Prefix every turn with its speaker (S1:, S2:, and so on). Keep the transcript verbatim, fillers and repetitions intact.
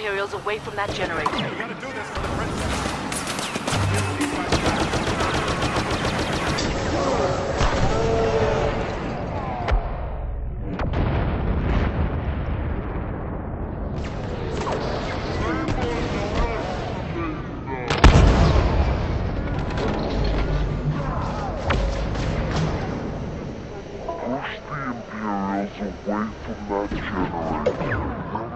S1: Imperials away from that generator.
S2: We gotta do this for the princess.
S3: Push the Imperials away from that generator.